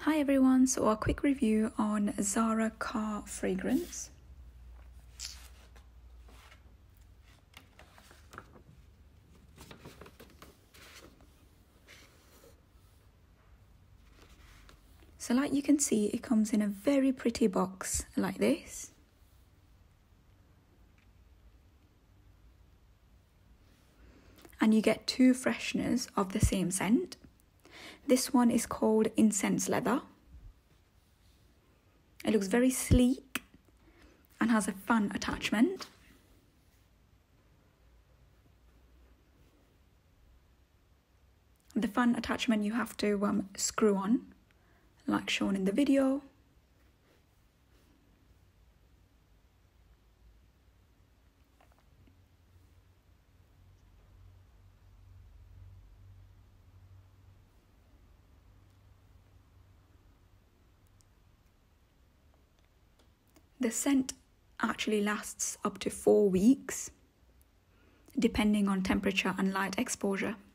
Hi everyone, so a quick review on ZARA car fragrance. So like you can see, it comes in a very pretty box like this. And you get two fresheners of the same scent. This one is called Incense Leather. It looks very sleek and has a fan attachment. The fan attachment you have to screw on, like shown in the video. The scent actually lasts up to 4 weeks, depending on temperature and light exposure.